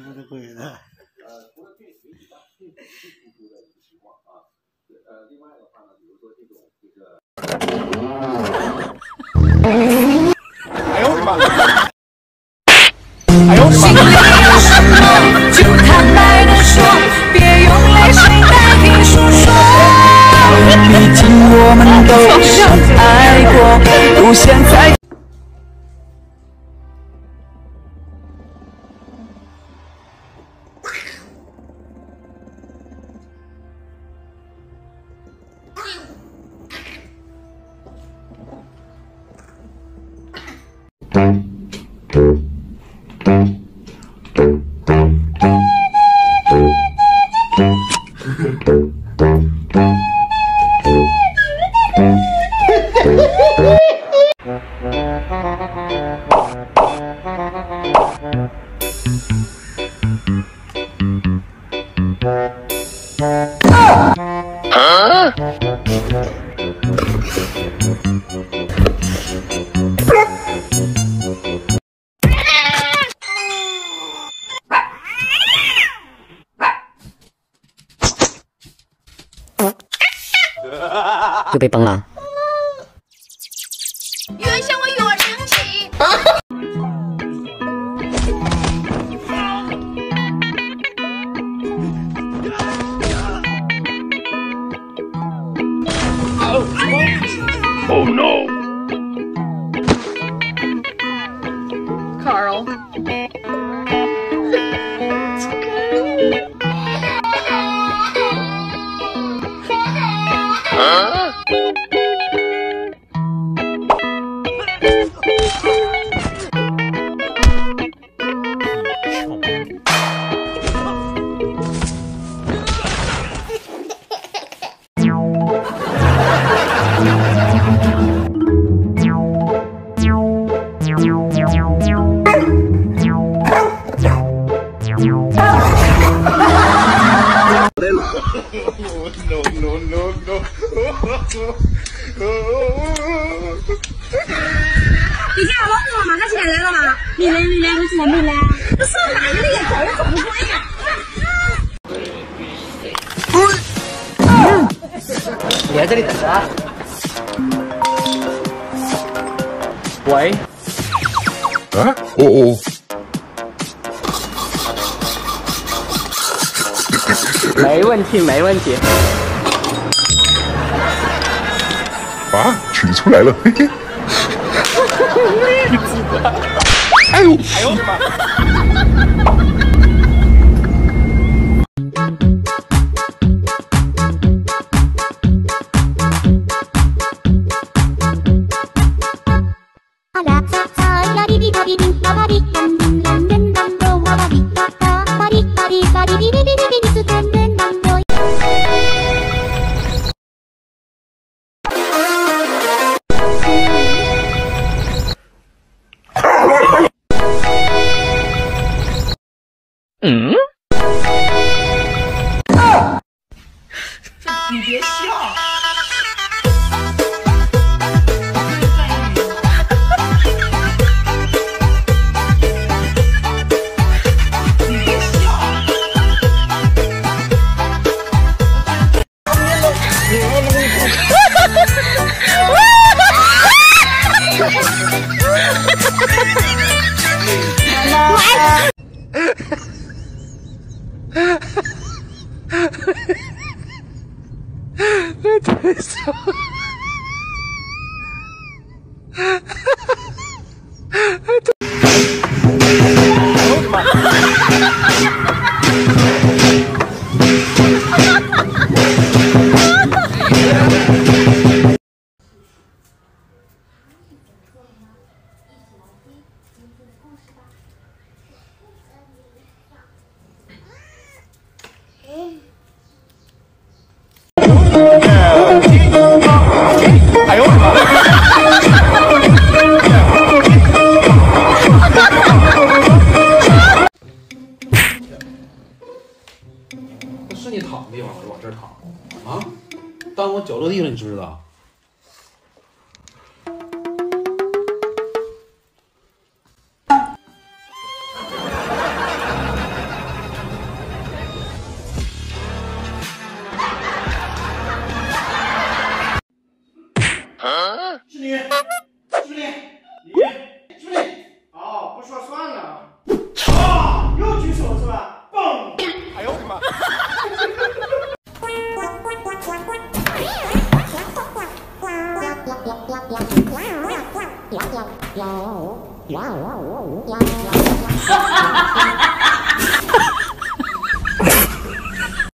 妈的鬼的！ 除了电子媒体上电子媒体突出的一个情况啊，另外的话呢，比如说哎呦我的妈！ 哎呦我的妈！心里有什么就坦白的说，别用泪水代替诉说。毕竟我们都深爱过，不想再。 又被崩了。 原先我有生气。 Oh no! Carl. No. 你下楼了吗？他起来了吗？你来，我起来没来？这上哪个也走也走不过呀！ 你在这里等着啊。喂。 啊？哦。 没问题。 啊，取出来了，嘿嘿。哎呦我的妈！ 你别笑。 太爽了！ 哎呦我的妈！是你躺的地方，我就往这儿躺啊！当我脚落地了，你知不知道？ 是你，是不是你？你是不是你？哦，不说算了。啊，又举手是吧？嘣！哎呦我的妈！ 哇！